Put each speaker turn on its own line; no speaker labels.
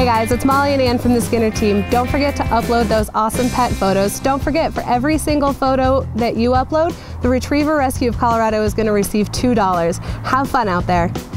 Hey guys, it's Molly and Ann from the Skinner team. Don't forget to upload those awesome pet photos. Don't forget, for every single photo that you upload, the Retriever Rescue of Colorado is going to receive $2. Have fun out there.